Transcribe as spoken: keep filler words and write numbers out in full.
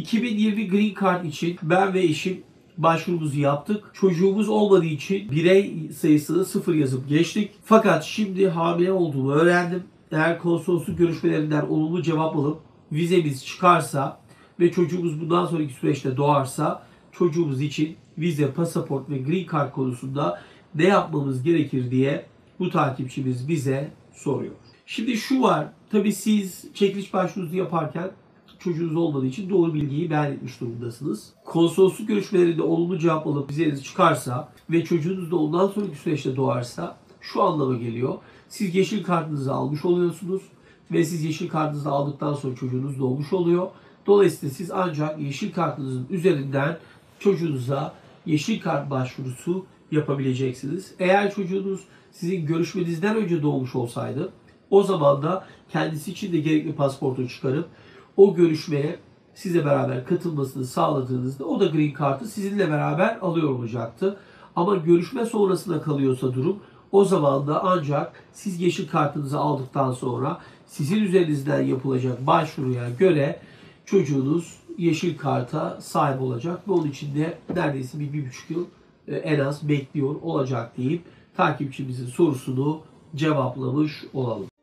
iki bin yirmi Green Card için ben ve eşim başvurumuzu yaptık. Çocuğumuz olmadığı için birey sayısını sıfır yazıp geçtik. Fakat şimdi hamile olduğumu öğrendim. Eğer konsolosluk görüşmelerinden olumlu cevap alıp vizemiz çıkarsa ve çocuğumuz bundan sonraki süreçte doğarsa çocuğumuz için vize, pasaport ve Green Card konusunda ne yapmamız gerekir diye bu takipçimiz bize soruyor. Şimdi şu var, tabii siz çekiliş başvurunuzu yaparken çocuğunuz olmadığı için doğru bilgiyi beyan etmiş durumdasınız. Konsolosluk görüşmelerinde olumlu cevap alıp vizeniz çıkarsa ve çocuğunuz da ondan sonraki süreçte doğarsa şu anlama geliyor. Siz yeşil kartınızı almış oluyorsunuz ve siz yeşil kartınızı aldıktan sonra çocuğunuz doğmuş oluyor. Dolayısıyla siz ancak yeşil kartınızın üzerinden çocuğunuza yeşil kart başvurusu yapabileceksiniz. Eğer çocuğunuz sizin görüşmenizden önce doğmuş olsaydı o zaman da kendisi için de gerekli pasaportu çıkarıp o görüşmeye size beraber katılmasını sağladığınızda o da Green Card'ı sizinle beraber alıyor olacaktı. Ama görüşme sonrasında kalıyorsa durum, o zaman da ancak siz yeşil kartınızı aldıktan sonra sizin üzerinizden yapılacak başvuruya göre çocuğunuz yeşil karta sahip olacak ve onun için de neredeyse bir, bir buçuk yıl en az bekliyor olacak deyip takipçimizin sorusunu cevaplamış olalım.